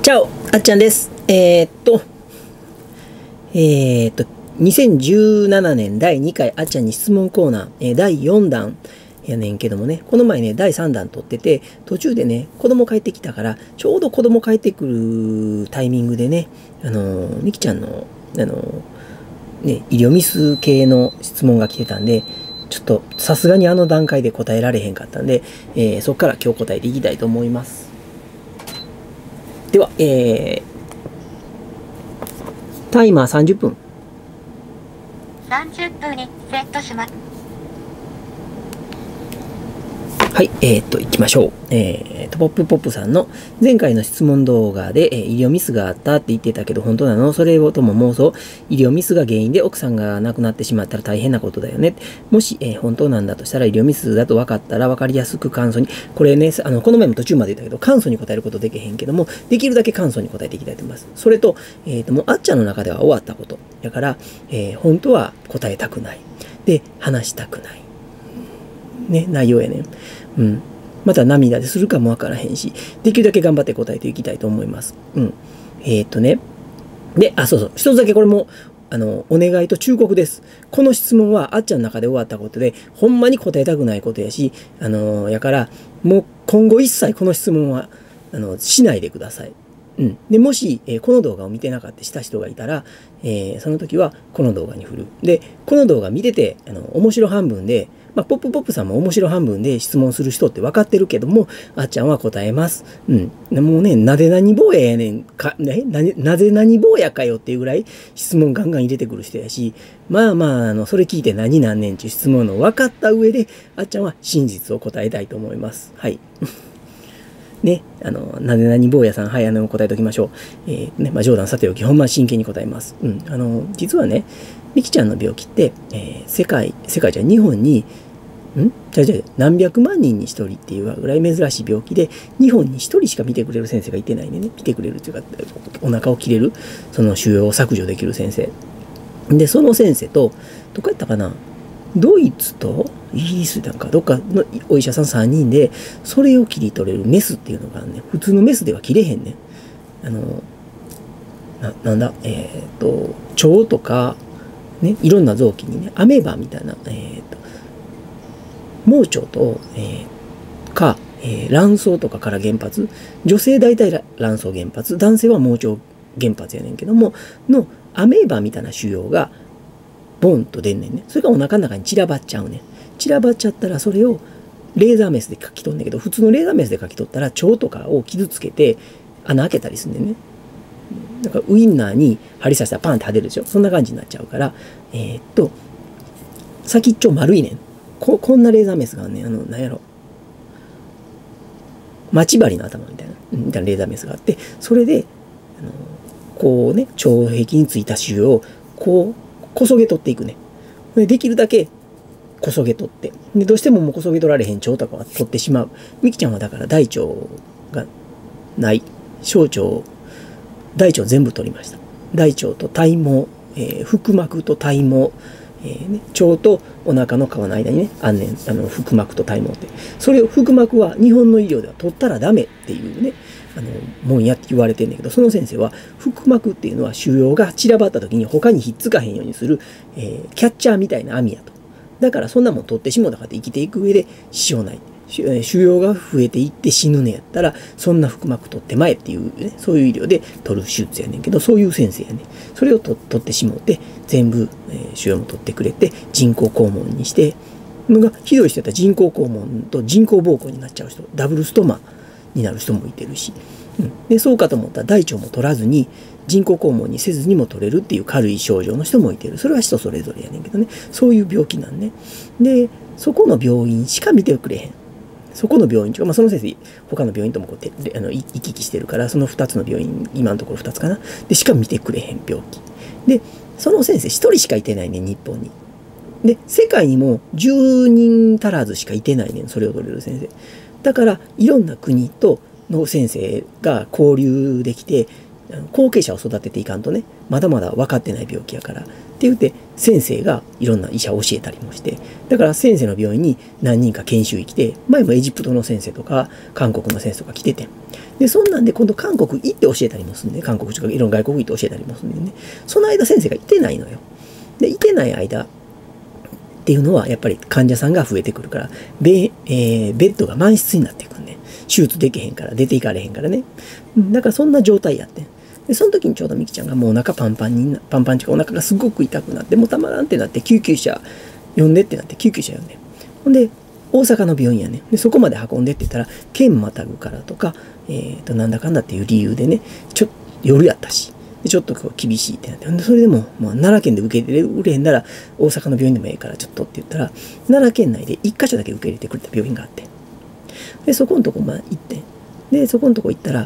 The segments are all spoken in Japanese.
チャオ、あっちゃんです。2017年第2回あっちゃんに質問コーナー、第4弾やねんけどもね、この前ね、第3弾撮ってて、途中でね、子供帰ってきたから、ちょうど子供帰ってくるタイミングでね、みきちゃんの、医療ミス系の質問が来てたんで、ちょっとさすがにあの段階で答えられへんかったんで、そこから今日答えていきたいと思います。では、タイマー30分。 30分にセットします。 はい、行きましょう。ポップポップさんの前回の質問動画で、医療ミスがあったって言ってたけど本当なの？それをとも妄想。医療ミスが原因で奥さんが亡くなってしまったら大変なことだよね。もし、本当なんだとしたら医療ミスだと分かったら分かりやすく簡素に。これね、この前も途中まで言ったけど簡素に答えることできへんけども、できるだけ簡素に答えていきたいと思います。それと、もうあっちゃんの中では終わったこと。だから、本当は答えたくない。で、話したくない。ね、内容やねん。うん。また涙でするかもわからへんし、できるだけ頑張って答えていきたいと思います。うん。で、そうそう。一つだけこれも、お願いと忠告です。この質問はあっちゃんの中で終わったことで、ほんまに答えたくないことやし、やから、もう今後一切この質問は、しないでください。うん。で、もし、この動画を見てなかったした人がいたら、その時はこの動画に振る。で、この動画見てて、面白半分で、ポップポップさんも面白半分で質問する人って分かってるけども、あっちゃんは答えます。うん。もうね、なぜ何坊ややねんか、なぜ何坊やかよっていうぐらい質問ガンガン入れてくる人やし、それ聞いて何なんねんっていう質問の分かった上で、あっちゃんは真実を答えたいと思います。はい。ね、なぜ何坊やさん、はい、答えておきましょう。冗談さておき、ほんま真剣に答えます。うん。実はね、みきちゃんの病気って、世界じゃ日本に、何百万人に一人っていうぐらい珍しい病気で、日本に一人しか見てくれる先生がいてないんでね、見てくれるというか、お腹を切れる、その腫瘍を削除できる先生。で、その先生と、どこやったかな、ドイツとイギリスなんかどっかのお医者さん3人でそれを切り取れるメスっていうのがあるね。普通のメスでは切れへんねん。腸とかね、いろんな臓器にね、アメーバみたいな盲腸と、卵巣とかから原発、女性大体卵巣原発、男性は盲腸原発やねんけどものアメーバみたいな腫瘍がボンと出んねんね。それがお腹の中に散らばっちゃうねん。散らばっちゃったらそれをレーザーメスで書き取んねんけど、普通のレーザーメスで書き取ったら腸とかを傷つけて穴開けたりすんねんね。だからウインナーに針刺したらパンって派出るでしょ。そんな感じになっちゃうから、先っちょ丸いねん。こんなレーザーメスがあんねん。なんやろ。待ち針の頭みたいなレーザーメスがあって、それで、こうね、腸壁についた腫瘍をこう、こそげ取っていくね。できるだけこそげ取って。で、どうしてももうこそげ取られへん腸とかは取ってしまう。みきちゃんはだから大腸がない。小腸、大腸全部取りました。大腸と体毛、腹膜と体毛、腸とお腹の皮の間にね、あんねん、腹膜と体毛って。それを腹膜は日本の医療では取ったらダメっていうね、もんやって言われてんだけど、その先生は腹膜っていうのは腫瘍が散らばった時に他にひっつかへんようにする、キャッチャーみたいな網やと。だからそんなもん取ってしもうたからって生きていく上で支障ない。腫瘍が増えていって死ぬねやったら、そんな腹膜取ってまえっていうね、そういう医療で取る手術やねんけど、そういう先生やねん。それを取ってしもうて、全部、腫瘍も取ってくれて、人工肛門にして、ひどい人やったら人工肛門と人工膀胱になっちゃう人、ダブルストマになる人もいてるし、でそうかと思ったら大腸も取らずに人工肛門にせずにも取れるっていう軽い症状の人もいてる。それは人それぞれやねんけどね、そういう病気なんね。でそこの病院しか見てくれへん。そこの病院、その先生他の病院とも行き来してるから、その2つの病院、今のところ2つかなでしか見てくれへん病気で、その先生1人しかいてないねん、日本に。で世界にも10人足らずしかいてないねん、それを取れる先生だから。いろんな国との先生が交流できて、後継者を育てていかんとね、まだまだ分かってない病気やからって言って、先生がいろんな医者を教えたりもして、だから先生の病院に何人か研修医来て、前もエジプトの先生とか韓国の先生とか来てて、 で、そんなんで今度韓国行って教えたりもするんで、韓国とかいろんな外国行って教えたりもするんでね。その間先生がいてないのよ。で、いてない間っていうのは、やっぱり患者さんが増えてくるから、ベッドが満室になっていくんで、手術できへんから、出ていかれへんからね。だからそんな状態やってん。で、その時にちょうどみきちゃんがもうお腹パンパンっていうかお腹がすごく痛くなって、もうたまらんってなって、救急車呼んでってなって、救急車呼んで。ほんで、大阪の病院やね。で、そこまで運んでって言ったら、県またぐからとか、なんだかんだっていう理由でね、夜やったし、でちょっとこう厳しいってなって、でそれでも、まあ、奈良県で受け入れてくれへんなら、大阪の病院でもええからちょっとって言ったら、奈良県内で一箇所だけ受け入れてくれた病院があって、で、そこのとこまあ行って、で、そこのとこ行ったら、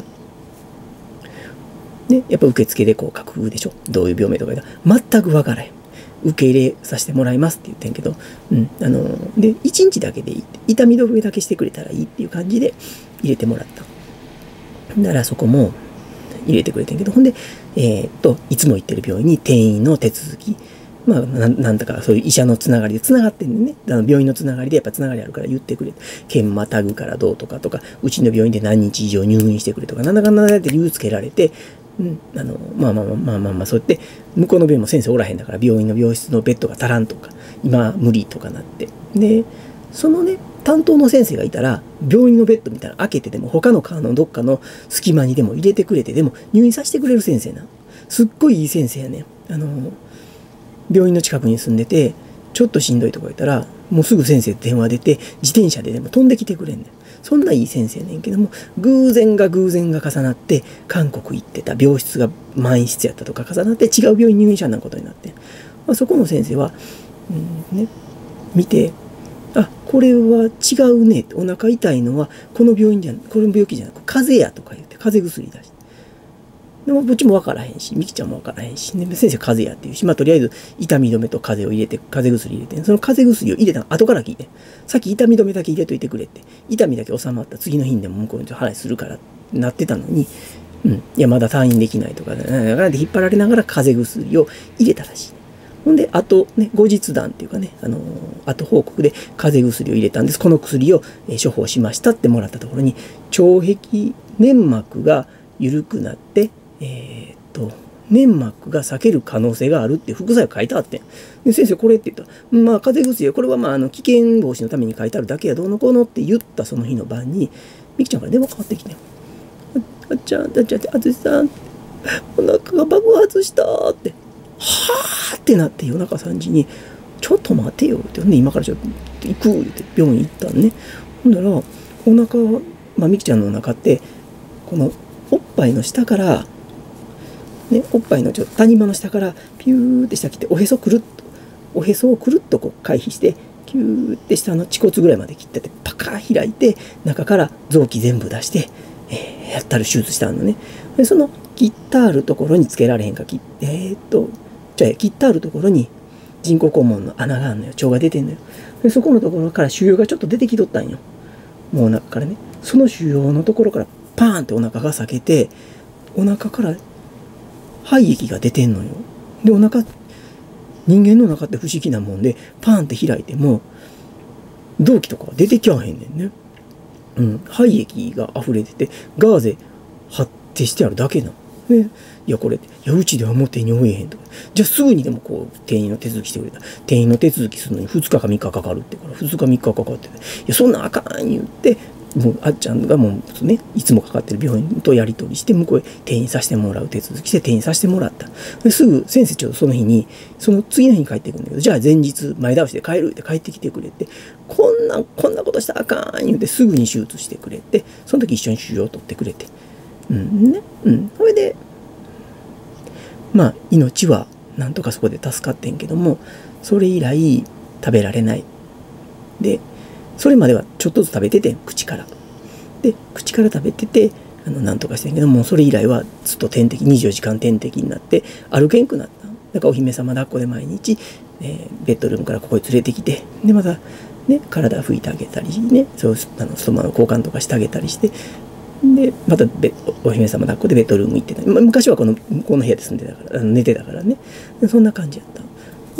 ね、やっぱ受付でこう書くでしょ。どういう病名とか言ったら、全く分からへん。受け入れさせてもらいますって言ってんけど、で、1日だけでいいって、痛み止めだけしてくれたらいいっていう感じで入れてもらった。だからそこも入れてくれてんけど、ほんで、いつも行ってる病院に転院の手続き、まあ、なんだかそういう医者のつながりでつながってんでね、病院のつながりでやっぱつながりあるから言ってくれ。県またぐからどうとかとか、うちの病院で何日以上入院してくれとか、なんだかんだって理由つけられて、まあ、そうやって、向こうの病院も先生おらへんだから、病院の病室のベッドが足らんとか、今無理とかなって。で、そのね、担当の先生がいたら、病院のベッドみたいなの開けてでも、他の科のどっかの隙間にでも入れてくれて、でも入院させてくれる先生な。すっごいいい先生やね。病院の近くに住んでて、ちょっとしんどいとか言ったら、もうすぐ先生電話出て、自転車ででも飛んできてくれんねん。そんないい先生ねんけども、偶然が重なって、韓国行ってた病室が満室やったとか重なって、違う病院入院者になることになって、まあ、そこの先生は、見て、あ、これは違うね。お腹痛いのは、この病気じゃなく、風邪やとか言って、風邪薬出して。でも、こっちもわからへんし、みきちゃんもわからへんし、ね、先生風邪やっていうし、まあ、とりあえず痛み止めと風邪を入れて、風邪薬入れて、その風邪薬を入れたの後から聞いて、さっき痛み止めだけ入れといてくれって、痛みだけ収まった次の日にでも向こうに話するからなってたのに、いや、まだ退院できないとか、で引っ張られながら風邪薬を入れたらしい。ほんで、あとね、後日談っていうかね、後報告で風邪薬を入れたんです。この薬を処方しましたってもらったところに、腸壁粘膜が緩くなって、粘膜が裂ける可能性があるって副作用書いてあってん。で、先生これって言ったら、まあ風邪薬これはまあ危険防止のために書いてあるだけやどうのこうのって言ったその日の晩に、みきちゃんから電話かかってきてん。あっちゃん、あつしさん、お腹が爆発したって。はーってなって夜中3時に、ちょっと待てよって、ね、今からちょっと行くって病院行ったんね。ほんだら、お腹、まあみきちゃんのお腹って、このおっぱいの下から、ね、おっぱいの谷間の下からピューって下来ておへそをくるっとこう回避してキューって下の恥骨ぐらいまで切っててパカー開いて中から臓器全部出して、やったる手術したのね。でその切ったあるところにつけられへんか切ったあるところに人工肛門の穴があるのよ。腸が出てんのよ。でそこのところから腫瘍がちょっと出てきとったんよ。もうお腹からね。その腫瘍のところからパーンってお腹が裂けてお腹から肺液が出てんのよ。で、人間の中って不思議なもんで、パーンって開いても、臓器とかは出てきゃへんねんね。肺液が溢れてて、ガーゼ発ってしてあるだけなの。ね、いや、これ、いや、うちではもう手に負えへんとか。じゃあすぐにでもこう、転院の手続きしてくれた。転院の手続きするのに2日か3日かかるってから、2日3日かかってて、いや、そんなんあかん言って、もうあっちゃんがもうね、いつもかかってる病院とやり取りして、向こうへ転院させてもらう手続きして転院させてもらった。ですぐ先生ちょっとその日に、その次の日に帰ってくるんだけど、じゃあ前日前倒しで帰るって帰ってきてくれて、こんなことしたらあかん言うてすぐに手術してくれて、その時一緒に腫瘍を取ってくれて。それで、まあ命はなんとかそこで助かってんけども、それ以来食べられない。で、それまではちょっとずつ食べてて、口から。で、口から食べてて、なんとかしてんけども、それ以来はずっと点滴、24時間点滴になって、歩けんくなった。だからお姫様抱っこで毎日、ベッドルームからここに連れてきて、で、また、ね、体拭いてあげたりね、そうストマの交換とかしてあげたりして、で、またお姫様抱っこでベッドルーム行ってた。昔はこの部屋で住んでたから、寝てたからね。でそんな感じやった。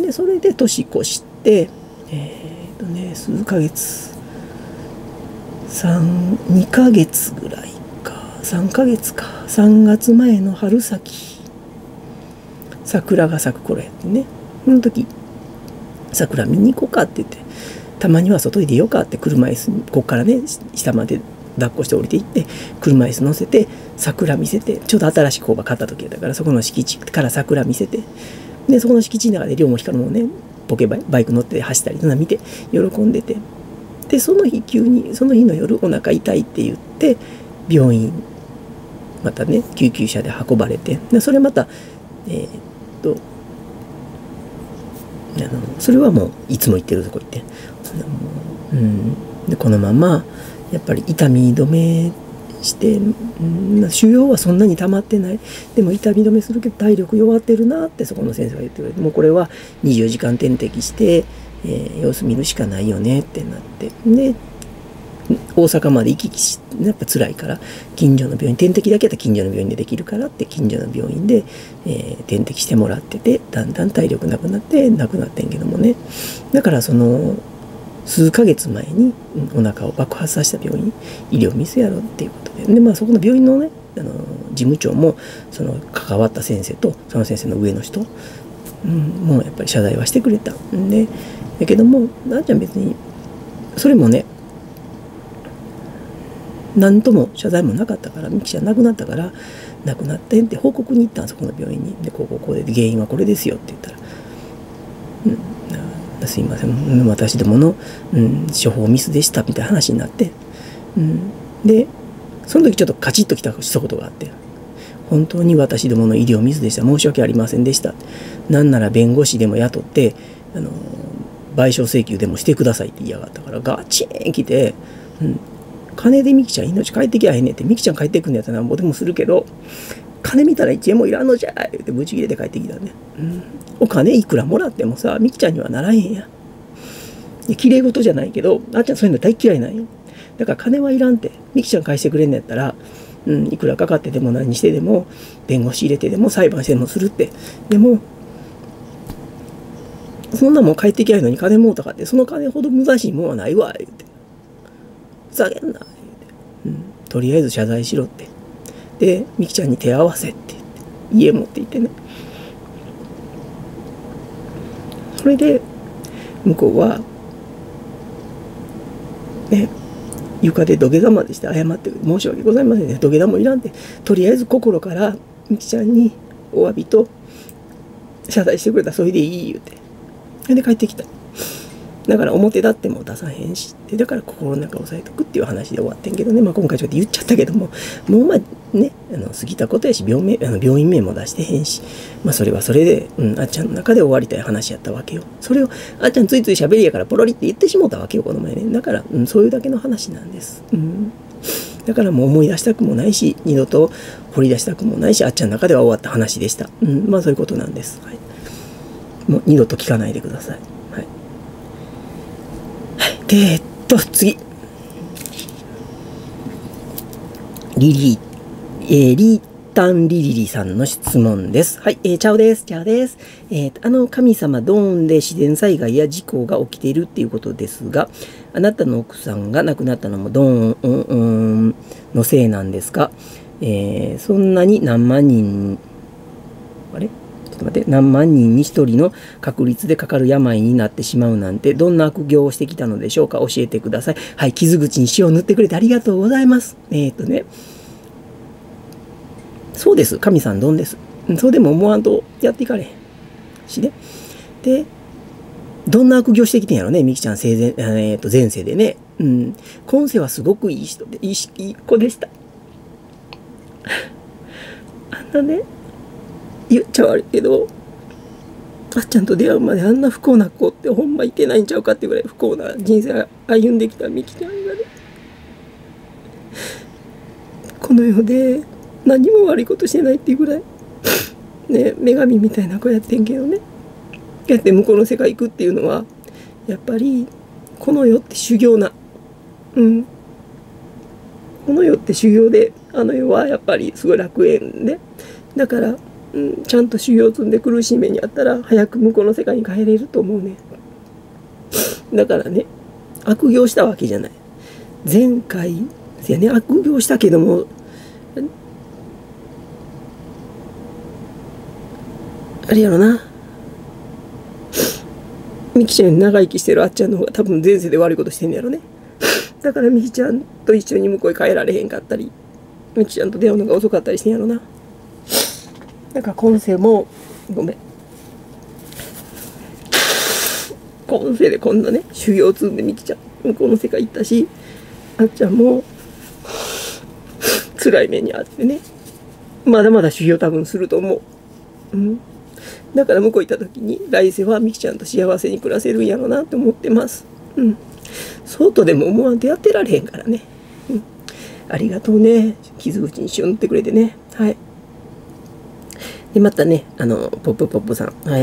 で、それで年越して、数ヶ月、2ヶ月ぐらいか 3ヶ月か、3月前の春先、桜が咲く頃やってね、その時桜見に行こうかって言って、たまには外に出ようかって、車椅子にこっからね下まで抱っこして降りていって、車椅子乗せて桜見せて、ちょうど新しい工場買った時だから、そこの敷地から桜見せて、でそこの敷地の中で両も光るもね、ポケバイク乗って走ったりそんな見て喜んでて、でその日急にその日の夜お腹痛いって言って病院またね救急車で運ばれて、でそれまたそれはもういつも行ってるとこ行って、でこのままやっぱり痛み止めして、腫瘍はそんなに溜まってない、でも痛み止めするけど体力弱ってるなってそこの先生が言ってくれて、もうこれは24時間点滴して、様子見るしかないよねってなって、で大阪まで行き来しやっぱ辛いから近所の病院、点滴だけやったら近所の病院でできるからって近所の病院で、点滴してもらってて、だんだん体力なくなって亡くなってんけどもね、だからその数ヶ月前にお腹を爆発させた病院、医療ミスやろっていうことで、でそこの病院のね事務長もその関わった先生とその先生の上の人、もうやっぱり謝罪はしてくれたんで、だけどもあっちゃん別にそれもね何とも謝罪もなかったから、ミキちゃん亡くなったから亡くなってんって報告に行ったん、そこの病院に。でこうで原因はこれですよって言ったら、すいません私どもの、処方ミスでしたみたいな話になって、でその時ちょっとカチッときた一言があって、本当に私どもの医療ミスでした、申し訳ありませんでした、なんなら弁護士でも雇って賠償請求でもしてくださいって言いやがったから、ガチン来て、金でミキちゃん命返ってきやへんねんって、ミキちゃん帰ってくんのやったらなんぼでもするけど金見たら1円もいらんのじゃいってブチ切れて帰ってきたね、お金いくらもらってもさミキちゃんにはならへんや、きれい事じゃないけどあっちゃんそういうの大嫌いなんよ。だから金はいらんって、ミキちゃん返してくれんのやったら、いくらかかってでも何してでも弁護士入れてでも裁判してでもするって、でもそんなもん帰ってきやんのに金もうたかって、その金ほど無駄しいもんはないわ言うて、ふざけんな言うて、とりあえず謝罪しろって、でミキちゃんに手合わせって言って家持って行ってね、それで向こうはね床で土下座までして謝って、申し訳ございませんね、土下座もいらんって、とりあえず心からミキちゃんにお詫びと謝罪してくれたらそれでいい言うて、それで帰ってきた。だから表立っても出さへんし、だから心の中を押さえとくっていう話で終わってんけどね、今回ちょっと言っちゃったけども、もうね過ぎたことやし、病院名も出してへんし、それはそれで、あっちゃんの中で終わりたい話やったわけよ。それをあっちゃんついつい喋りやからポロリって言ってしもたわけよこの前ね。だから、そういうだけの話なんです。だからもう思い出したくもないし、二度と掘り出したくもないし、あっちゃんの中では終わった話でした。そういうことなんです。もう二度と聞かないでください。で次リータンリリリさんの質問です。チャオです。神様ドーンで自然災害や事故が起きているっていうことですが、あなたの奥さんが亡くなったのもドーンのせいなんですか？そんなに何万人何万人に1人の確率でかかる病になってしまうなんて、どんな悪行をしてきたのでしょうか？教えてください。傷口に塩を塗ってくれてありがとうございます。そうです。神さんどんです。そうでも思わんとやっていかれへんしね。でどんな悪行してきてんやろね、ミキちゃん前世でね。今世はすごくいい人でいい子でした。あんなね、言っちゃ悪いけど、あっちゃんと出会うまであんな不幸な子ってほんまいてないんちゃうかってぐらい不幸な人生歩んできたミキちゃんがね、この世で何も悪いことしてないっていうぐらいね、女神みたいな子やってんけどね、やって向こうの世界行くっていうのはやっぱりこの世って修行な、この世って修行で、あの世はやっぱりすごい楽園で、だからちゃんと修行を積んで苦しい目にあったら早く向こうの世界に帰れると思うね。だからね、悪行したわけじゃない。前回悪行したけどもあれやろな。みきちゃんより長生きしてるあっちゃんの方が多分前世で悪いことしてんねやろね。だからみきちゃんと一緒に向こうへ帰られへんかったり、みきちゃんと出会うのが遅かったりしてんやろな。だから今世も、ごめん。今世でこんなね、修行を積んでみきちゃん、向こうの世界行ったし、あっちゃんも、辛い目にあってね、まだまだ修行多分すると思う。うん。だから向こう行った時に、来世はみきちゃんと幸せに暮らせるんやろうなって思ってます。うん。そうとでも思わんとやってられへんからね。うん。ありがとうね。傷口に塩塗ってくれてね。はい。で、またね、ポップポップさん。はい、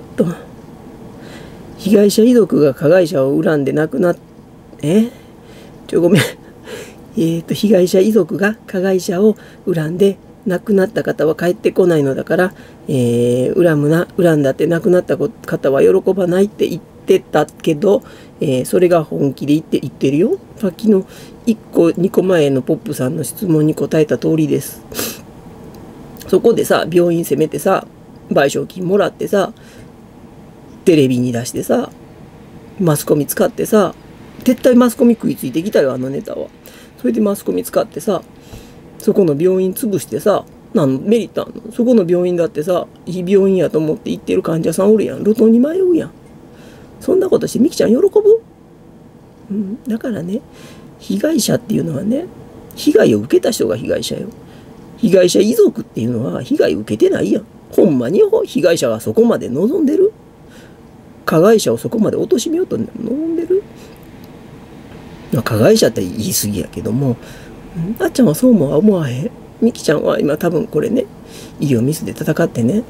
被害者遺族が加害者を恨んで亡くなっ、ごめん。被害者遺族が加害者を恨んで亡くなった方は帰ってこないのだから、恨むな、恨んだって亡くなった方は喜ばないって言ってたけど、それが本気で言ってるよ。さっきの1個、2個前のポップさんの質問に答えた通りです。そこでさ、病院責めてさ、賠償金もらってさ、テレビに出してさ、マスコミ使ってさ、絶対マスコミ食いついてきたよ、あのネタは。それでマスコミ使ってさ、そこの病院潰してさ、メリットあんの？そこの病院だってさ、いい病院やと思って行ってる患者さんおるやん。路頭に迷うやん。そんなことしてみきちゃん喜ぶ？うん、だからね、被害者っていうのはね、被害を受けた人が被害者よ。被害者遺族っていうのは被害受けてないやん。ほんまに被害者がそこまで望んでる？加害者をそこまで貶めようと望んでる？加害者って言い過ぎやけども、あっちゃんはそうも思わへん。みきちゃんは今多分これね、医療ミスで戦ってね、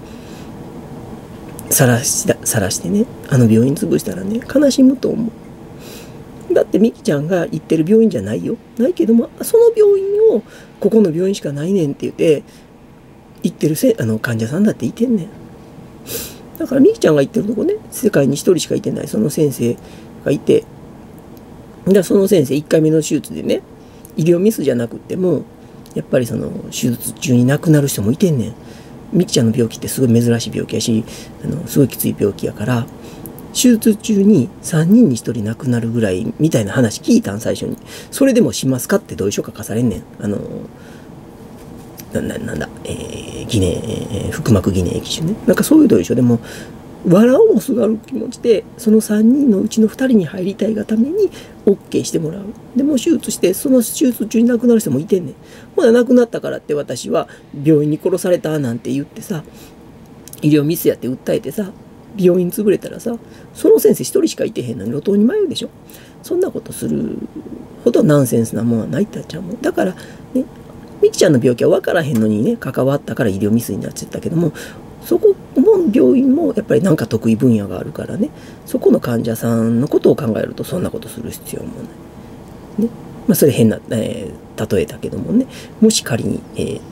晒してね、あの病院潰したらね、悲しむと思う。だってみきちゃんが行ってる病院じゃないよ。ないけども、その病院を、ここの病院しかないねんって言って、行ってる患者さんだっていてんねん。だからみきちゃんが行ってるとこね、世界に一人しかいてないその先生がいて、その先生1回目の手術でね、医療ミスじゃなくっても、やっぱりその手術中に亡くなる人もいてんねん。みきちゃんの病気ってすごい珍しい病気やし、すごいきつい病気やから、手術中に3人に1人亡くなるぐらいみたいな話聞いたん、最初に。それでもしますかって同意書書かされんねん。腹膜疑念液腫ね。なんかそういう同意書でも、藁をもすがる気持ちで、その3人のうちの2人に入りたいがために OK してもらう。でも手術して、その手術中に亡くなる人もいてんねん。ほら亡くなったからって私は病院に殺されたなんて言ってさ、医療ミスやって訴えてさ、病院潰れたらさ、その先生1人しかいてへんのに路頭に迷うでしょ。そんなことするほどナンセンスなもんはないってあっちゃうもん。だからね、みきちゃんの病気は分からへんのにね、関わったから医療ミスになっちゃったけども、そこも病院もやっぱりなんか得意分野があるからね、そこの患者さんのことを考えるとそんなことする必要もない。ね。それ変な、例えたけどもね、もし仮に、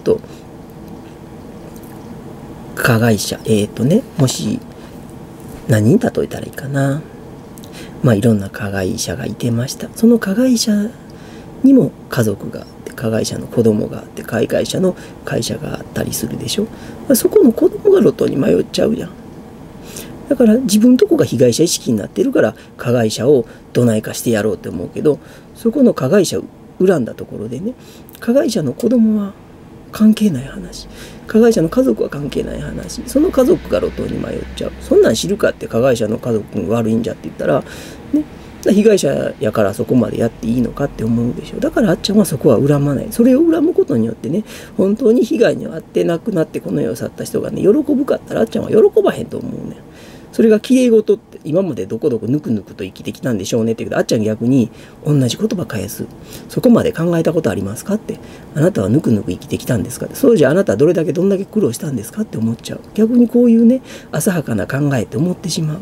加害者、もし何に例えたらいいかな。いろんな加害者がいてました。その加害者にも家族があって、加害者の子供があって、加害者の会社があったりするでしょ。そこの子供が路頭に迷っちゃうじゃん。だから自分とこが被害者意識になってるから加害者をどないかしてやろうって思うけど、そこの加害者を恨んだところでね、加害者の子供は関係ない話、加害者の家族は関係ない話、その家族が路頭に迷っちゃう。そんなん知るかって、加害者の家族が悪いんじゃって言ったらね、被害者やからそこまでやっていいのかって思うでしょ。だからあっちゃんはそこは恨まない。それを恨むことによってね、本当に被害に遭って亡くなってこの世を去った人がね、喜ぶかったらあっちゃんは喜ばへんと思うねん。それが綺麗事って今までどこどこぬくぬくと生きてきたんでしょうねって言うけど、あっちゃん逆に同じ言葉返す。そこまで考えたことありますかって。あなたはぬくぬく生きてきたんですかって。そうじゃあなたはどんだけ苦労したんですかって思っちゃう。逆にこういうね、浅はかな考えって思ってしまう。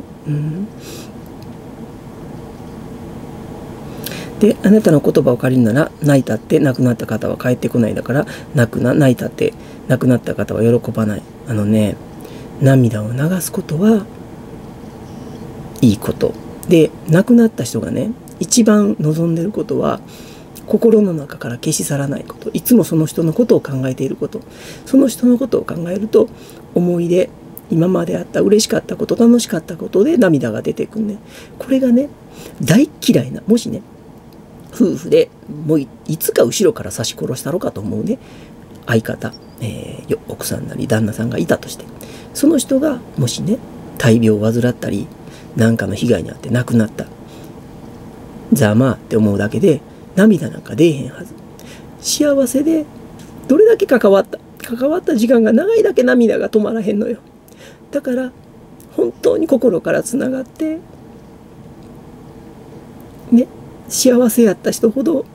で、あなたの言葉を借りるなら、泣いたって亡くなった方は帰ってこないだから、泣いたって亡くなった方は喜ばない。涙を流すことはいいことで、亡くなった人がね、一番望んでいることは心の中から消し去らないこと、いつもその人のことを考えていること。その人のことを考えると思い出今まであった嬉しかったこと、楽しかったことで涙が出てくるね。これがね、大嫌いな、もしね、夫婦でもう いつか後ろから刺し殺したろかと思うね、相方、奥さんなり旦那さんがいたとして、その人がもしね、大病を患ったり、何かの被害に遭って亡くなった。ざまあって思うだけで、涙なんか出えへんはず。幸せで、どれだけ関わった時間が長いだけ涙が止まらへんのよ。だから、本当に心からつながって、ね、幸せやった人ほど、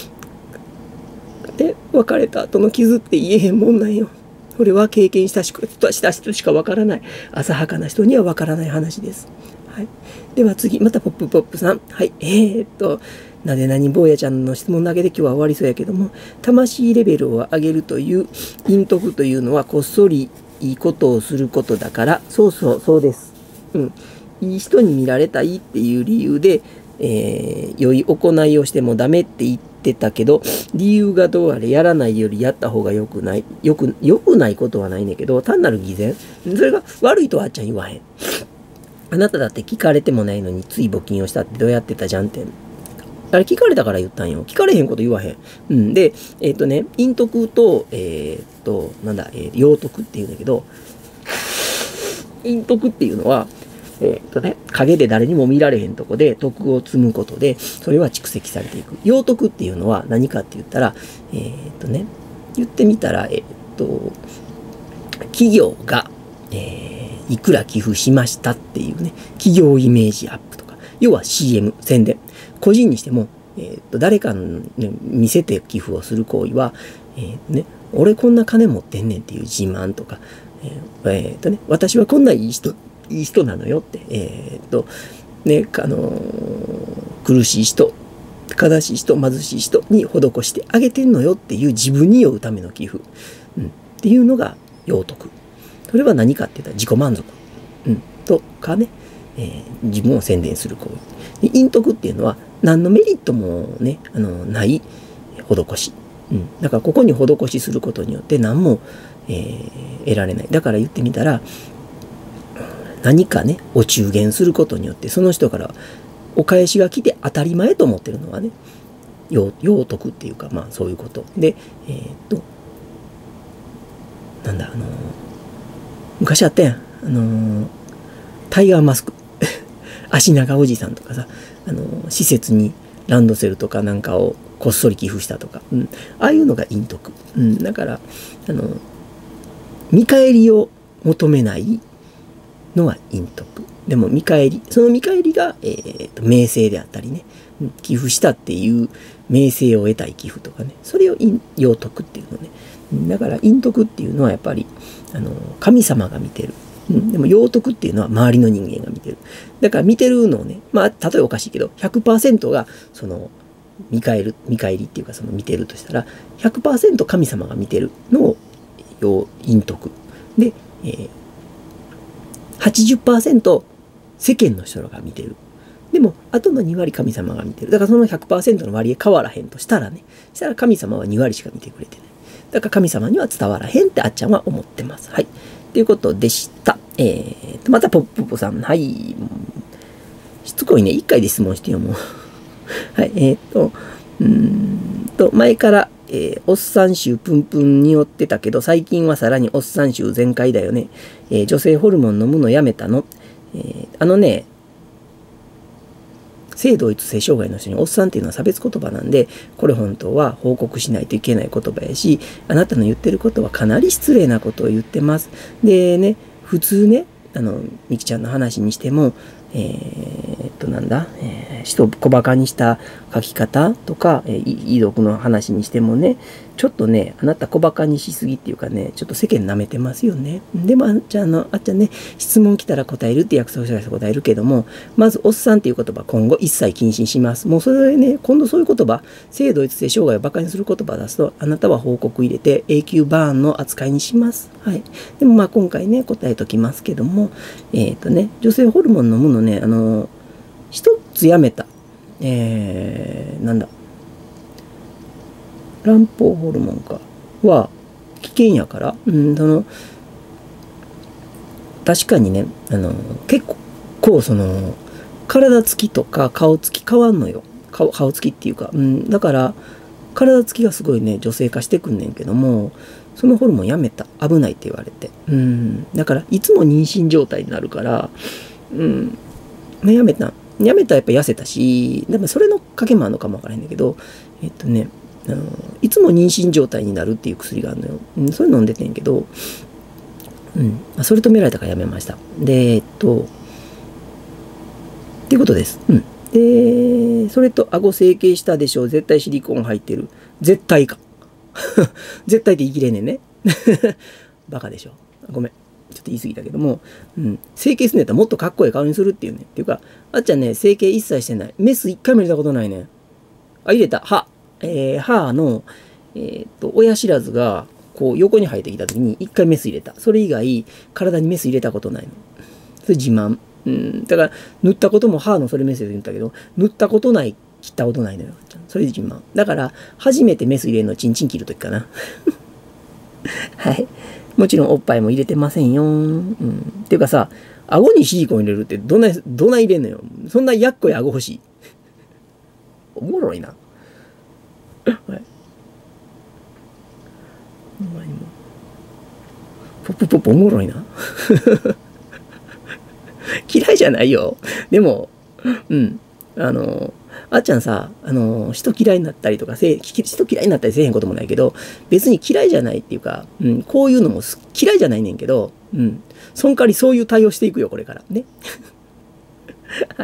ね、別れた後の傷って言えへんもんなんよ。これは経験した人しかわからない。浅はかな人にはわからない話です。はい。では次、またポップポップさん。はい。なでなに坊やちゃんの質問だけで今日は終わりそうやけども、魂レベルを上げるという陰徳というのはこっそりいいことをすることだから、そうです。うん。いい人に見られたいっていう理由で、良い行いをしてもダメって言ってたけど、理由がどうあれやらないよりやった方が良くない。良くないことはないねんけど、単なる偽善。それが悪いとはあっちゃん言わへん。あなただって聞かれてもないのについ募金をしたってどうやってたじゃんって。あれ聞かれたから言ったんよ。聞かれへんこと言わへん。うん。で、陰徳と、陽徳っていうんだけど、陰徳っていうのは、影で誰にも見られへんとこで徳を積むことで、それは蓄積されていく。陽徳っていうのは何かって言ったら、言ってみたら、企業が、いくら寄付しましたっていうね、企業イメージアップとか、要は CM、宣伝。個人にしても、誰かに、ね、見せて寄付をする行為は、俺こんな金持ってんねんっていう自慢とか、私はこんないい人なのよって、苦しい人、悲しい人、貧しい人に施してあげてんのよっていう自分に酔うための寄付、っていうのが陽徳。それは何かって言ったら自己満足、とかね、自分を宣伝する行為。で陰徳っていうのは何のメリットもね、ない施し。だからここに施しすることによって何も、得られない。だから言ってみたら、何かね、お中元することによって、その人からお返しが来て当たり前と思ってるのはね、陽徳っていうか、まあそういうこと。で、昔あったやん。タイガーマスク。足長おじさんとかさ、施設にランドセルとかなんかをこっそり寄付したとか、ああいうのが陰徳。だから、見返りを求めないのは陰徳。でもその見返りが、名声であったりね、寄付したっていう名声を得たい寄付とかね、それを陽徳っていうのね。だから陰徳っていうのはやっぱり神様が見てる。でも陽徳っていうのは周りの人間が見てる。だから見てるのをね、まあ例えおかしいけど 100% がその見返りっていうかその見てるとしたら 100% 神様が見てるのを陰徳で、80% 世間の人が見てる。でもあとの2割神様が見てる。だからその 100% の割合変わらへんとしたらね、したら神様は2割しか見てくれてない。だから神様には伝わらへんってあっちゃんは思ってます。はい。ということでした。またポップポさん。はい。しつこいね。1回で質問してよ、もう。はい。前から、おっさん臭プンプンによってたけど、最近はさらにおっさん臭全開だよね。女性ホルモン飲むのやめたの？性同一性障害の人におっさんっていうのは差別言葉なんで、これ本当は報告しないといけない言葉やし、あなたの言ってることはかなり失礼なことを言ってます。でね、普通ね、みきちゃんの話にしても、人を小馬鹿にした書き方とか、遺族の話にしてもね、ちょっとね、あなた小馬鹿にしすぎっていうかね、ちょっと世間舐めてますよね。でもあっちゃんね、質問来たら答えるって約束したら答えるけども、まずおっさんっていう言葉今後一切禁止します。もうそれでね、今度そういう言葉、性同一性障害を馬鹿にする言葉を出すと、あなたは報告入れて永久バーンの扱いにします。はい。でもまあ今回ね、答えときますけども、女性ホルモン飲むのね、一つやめた。卵胞ホルモンかは危険やから、 確かにね、結構体つきとか顔つき変わんのよ。顔つきっていうか。だから、体つきがすごいね、女性化してくんねんけども、そのホルモンやめた。危ないって言われて。だから、いつも妊娠状態になるから、やめたらやっぱ痩せたし、でもそれの賭けもあるのかもわからへんだけど、いつも妊娠状態になるっていう薬があるのよ。それ飲んでてんけど、それ止められたからやめました。で、っていうことです。で、それと顎整形したでしょ。絶対シリコン入ってる。絶対か。絶対って言い切れんねんね。バカでしょ。ごめん。ちょっと言い過ぎたけども、整形するんやったらもっとかっこいい顔にするっていうね。っていうか、あっちゃんね、整形一切してない。メス一回も入れたことないね。あ、入れた。歯の、親知らずが、こう、横に生えてきた時に一回メス入れた。それ以外、体にメス入れたことないの。それ自慢。だから、塗ったことも歯のそれメスで言ったけど、塗ったことない、切ったことないのよ。それで自慢。だから、初めてメス入れるのチンチン切るときかな。はい。もちろんおっぱいも入れてませんよ。っていうかさ、顎にシリコン入れるってどんな入れんのよ。そんなやっこい顎欲しい。おもろいな。はい。ポップポップおもろいな。嫌いじゃないよ。でも、あっちゃんさ、人嫌いになったりとか人嫌いになったりせえへんこともないけど、別に嫌いじゃないっていうか、こういうのも嫌いじゃないねんけど、その代わりそういう対応していくよ、これから。ね。はい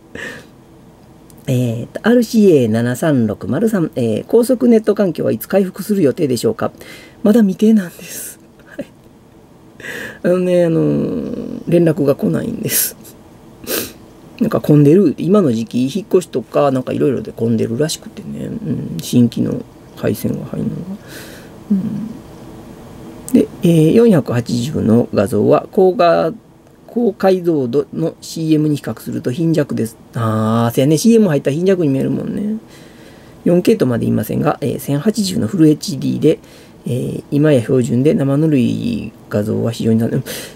。RCA73603、高速ネット環境はいつ回復する予定でしょうか。まだ未定なんです。はい。連絡が来ないんです。なんか混んでる。今の時期、引っ越しとか、なんかいろいろで混んでるらしくてね。新規の配線が入るのが。で、480の画像は高解像度の CM に比較すると貧弱です。そうやね。CM 入ったら貧弱に見えるもんね。4K とまで言いませんが、1080のフル HD で、今や標準で生ぬるい画像は非常に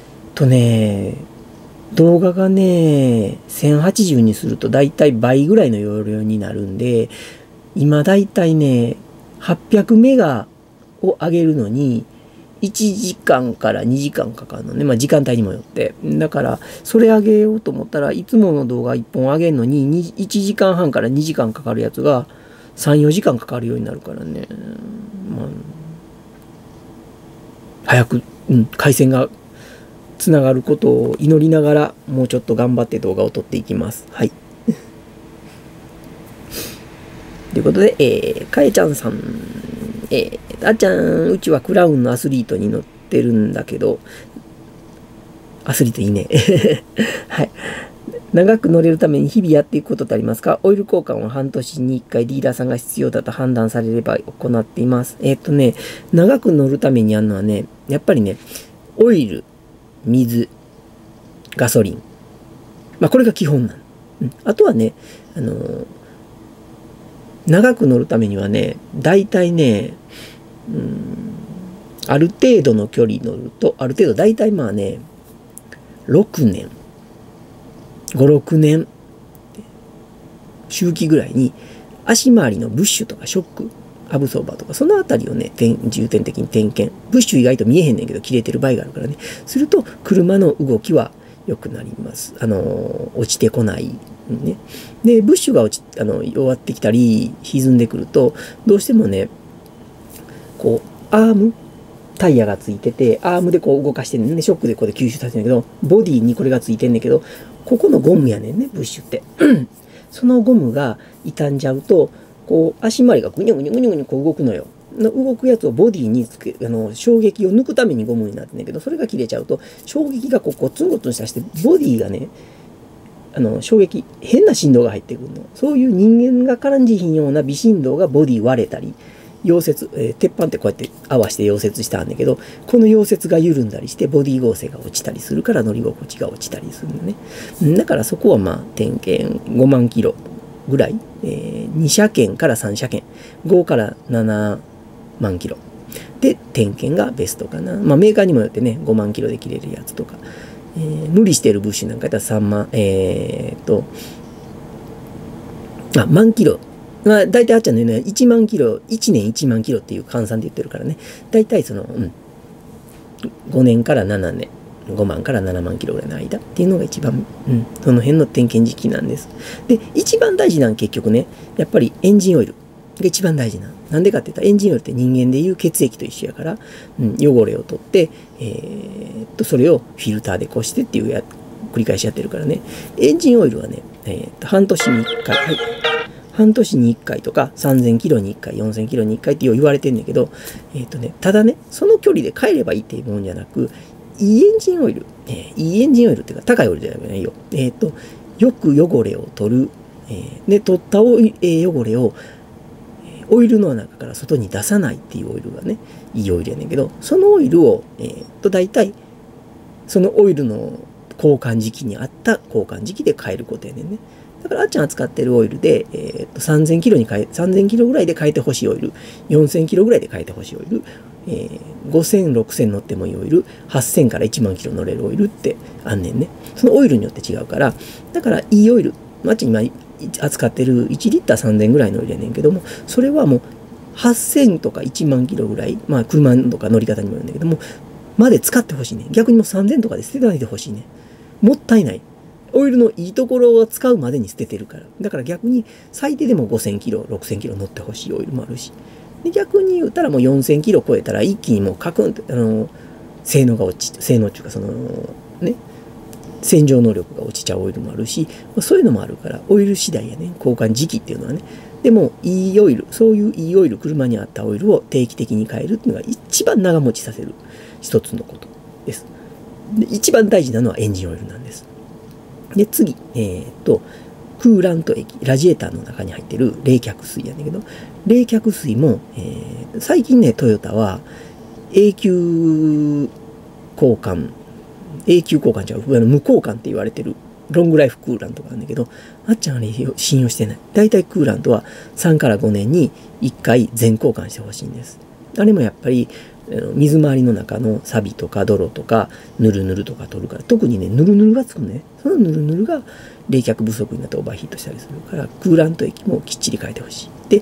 動画がね、1080にするとだいたい倍ぐらいの容量になるんで、今だいたいね、800メガを上げるのに、1時間から2時間かかるのね。時間帯にもよって。だから、それ上げようと思ったらいつもの動画1本上げるのに1時間半から2時間かかるやつが3、4時間かかるようになるからね。早く、回線がつながることを祈りながら、もうちょっと頑張って動画を撮っていきます。はい。ということで、かえちゃんさん、あっちゃん、うちはクラウンのアスリートに乗ってるんだけど、アスリートいいね。はい。長く乗れるために日々やっていくことってありますか？オイル交換を半年に1回ディーラーさんが必要だと判断されれば行っています。長く乗るためにやるのはね、やっぱりね、オイル、水、ガソリン。これが基本なの。あとはね、長く乗るためにはね、大体ね、ある程度の距離乗ると、ある程度大体6年、5、6年、周期ぐらいに足回りのブッシュとかショック、アブソーバーとか、そのあたりをね、重点的に点検。ブッシュ意外と見えへんねんけど、切れてる場合があるからね。すると、車の動きは良くなります。落ちてこない。ね。で、ブッシュが弱ってきたり、歪んでくると、どうしてもね、こう、タイヤがついてて、アームでこう動かしてんねんね。ショックでこうで吸収させてんねんけど、ボディにこれがついてんねんけど、ここのゴムやねんね、ブッシュって。そのゴムが傷んじゃうと、こう、足回りがぐにゅぐにゅぐにゅぐにゅこう動くのよ。動くやつをボディに衝撃を抜くためにゴムになってんだけど、それが切れちゃうと、衝撃がこう、ゴツンゴツンしたして、ボディがね、衝撃、変な振動が入ってくるの。そういう人間が感じひんような微振動がボディ割れたり、溶接、鉄板ってこうやって合わせて溶接したんだけど、この溶接が緩んだりしてボディ剛性が落ちたりするから乗り心地が落ちたりするのね。だからそこは点検5万キロぐらい、2車検から3車検、5から7万キロで点検がベストかな。メーカーにもよってね、5万キロで切れるやつとか、 無理してるブッシュなんかやったら3万、万キロ。まあ、大体あっちゃんの言うのは1万キロ、1年1万キロっていう換算で言ってるからね。大体5年から7年、5万から7万キロぐらいの間っていうのが一番、その辺の点検時期なんです。で、一番大事なのは結局ね、やっぱりエンジンオイルが一番大事な。なんでかって言ったらエンジンオイルって人間でいう血液と一緒やから、汚れを取って、それをフィルターでこしてっていう繰り返しやってるからね。エンジンオイルはね、半年に1回、はい。半年に1回とか3000キロに1回、4000キロに1回って言われてんねんけど、ただね、その距離で帰ればいいっていうもんじゃなく、いいエンジンオイル、いいエンジンオイルっていうか高いオイルじゃないよ。よく汚れを取る、で、取った汚れをオイルの中から外に出さないっていうオイルがね、いいオイルやねんけど、そのオイルを、大体、そのオイルの交換時期に合った交換時期で変えることやねんね。だからあっちゃんが使ってるオイルで、3000キロぐらいで変えてほしいオイル、4000キロぐらいで変えてほしいオイル、5000、6000乗ってもいいオイル、8000から1万キロ乗れるオイルってあんねんね。そのオイルによって違うから、だからいいオイル、あっち今扱ってる1リッター3000ぐらいのオイルやねんけども、それはもう8000とか1万キロぐらい、まあ車とか乗り方にもよるんだけども、まで使ってほしいね。逆にもう3000とかで捨てないでほしいね。もったいない。オイルのいいところを使うまでに捨ててるから。だから逆に最低でも5000キロ、6000キロ乗ってほしいオイルもあるし。で逆に言ったらもう4000キロ超えたら一気にもうカクンって、性能っていうか洗浄能力が落ちちゃうオイルもあるし、そういうのもあるから、オイル次第やね。交換時期っていうのはね。でも、いいオイル、そういういいオイル、車に合ったオイルを定期的に変えるっていうのが一番長持ちさせる一つのことです。で一番大事なのはエンジンオイルなんです。で、次、クーラント液、ラジエーターの中に入ってる冷却水やねんけど、冷却水も、最近ね、トヨタは永久交換無交換って言われてるロングライフクーラントがあるんだけど、あっちゃんはね、信用してない。だいたいクーラントは3から5年に1回全交換してほしいんです。あれもやっぱり、水回りの中のサビとか泥とかヌルヌルとか取るから、特にね、ヌルヌルがつくのね。そのヌルヌルが冷却不足になってオーバーヒートしたりするから、クーラント液もきっちり変えてほしい。で、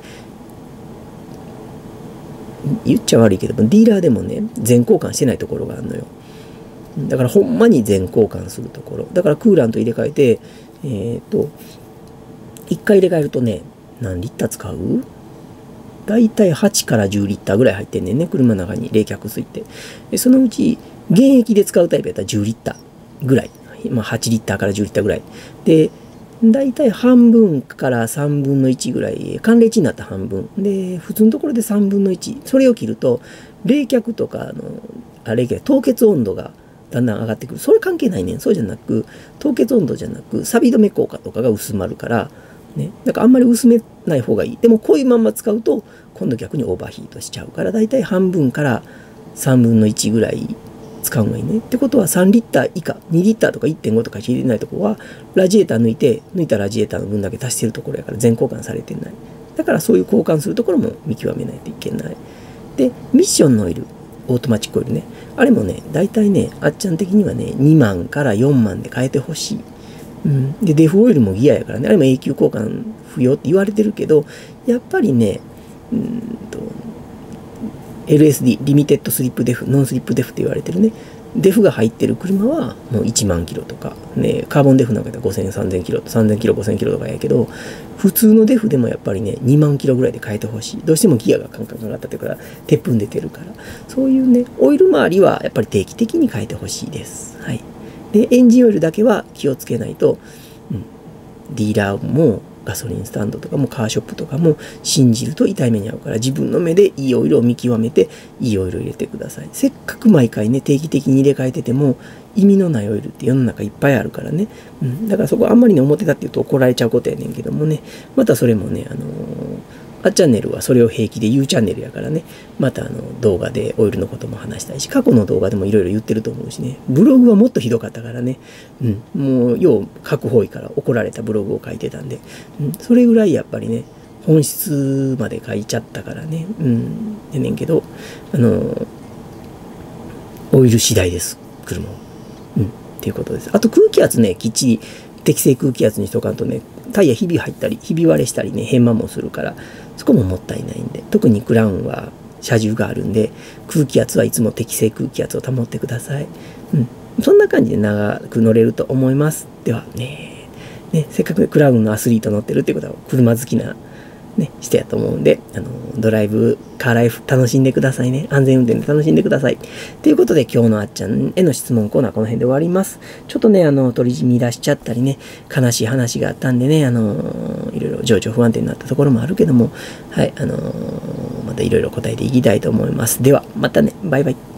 言っちゃ悪いけども、ディーラーでもね、全交換してないところがあるのよ。だからほんまに全交換するところ。だからクーラント入れ替えて、1回入れ替えるとね、何リッター使う？だいたい8から10リッターぐらい入ってんねんね、車の中に冷却水って。でそのうち、現役で使うタイプやったら10リッターぐらい。まあ8リッターから10リッターぐらい。で、だいたい半分から3分の1ぐらい、寒冷地になった半分。で、普通のところで3分の1。それを切ると、冷却とか凍結温度がだんだん上がってくる。それ関係ないねん。そうじゃなく、凍結温度じゃなく、錆止め効果とかが薄まるから、ね。だからあんまり薄めない方がいい。でもこういうまんま使うと、今度逆にオーバーヒートしちゃうから、だいたい半分から3分の1ぐらい使うのがいいね。ってことは3リッター以下、2リッターとか 1.5 とか入れないとこは、ラジエーター抜いたラジエーターの分だけ足してるところやから全交換されてない。だからそういう交換するところも見極めないといけない。で、ミッションのオイル。オートマチックオイルね。あれもね、大体ね、あっちゃん的にはね、2万から4万で変えてほしい。で、デフオイルもギアやからね、あれも永久交換不要って言われてるけど、やっぱりね、LSD、リミテッドスリップデフ、ノンスリップデフって言われてるね、デフが入ってる車はもう1万キロとか、ね、カーボンデフなんかで5000、3000キロ、3000キロ、5000キロとかやけど、普通のデフでもやっぱりね、2万キロぐらいで変えてほしい。どうしてもギアがカンカンかかったっていうから、鉄粉出てるから、そういうね、オイル周りはやっぱり定期的に変えてほしいです。はい。で、エンジンオイルだけは気をつけないと、ディーラーもガソリンスタンドとかもカーショップとかも信じると痛い目に遭うから、自分の目でいいオイルを見極めていいオイルを入れてください。せっかく毎回ね、定期的に入れ替えてても意味のないオイルって世の中いっぱいあるからね。だからそこあんまりね、表だって言うと怒られちゃうことやねんけどもね、またそれもね、あチャンネルはそれを平気で言うチャンネルやからね、また動画でオイルのことも話したいし、過去の動画でもいろいろ言ってると思うしね、ブログはもっとひどかったからね、もうよう各方位から怒られたブログを書いてたんで、それぐらいやっぱりね、本質まで書いちゃったからね、やねんけど、っオイル次第です、車は。っっていうことです。あと空気圧ね、きっちり適正空気圧にしとかんとね、タイヤひび入ったり、ひび割れしたりね、変摩もするから、そこももったいないんで、特にクラウンは車重があるんで、空気圧はいつも適正空気圧を保ってください。そんな感じで長く乗れると思います。ではね、せっかくクラウンのアスリート乗ってるってことは、車好きな、人やと思うんで、ドライブ、カーライフ楽しんでくださいね。安全運転で楽しんでください。ということで、今日のあっちゃんへの質問コーナーこの辺で終わります。ちょっとね、取り乱しちゃったりね、悲しい話があったんでね、いろいろ情緒不安定になったところもあるけども、はい、またいろいろ答えていきたいと思います。では、またね、バイバイ。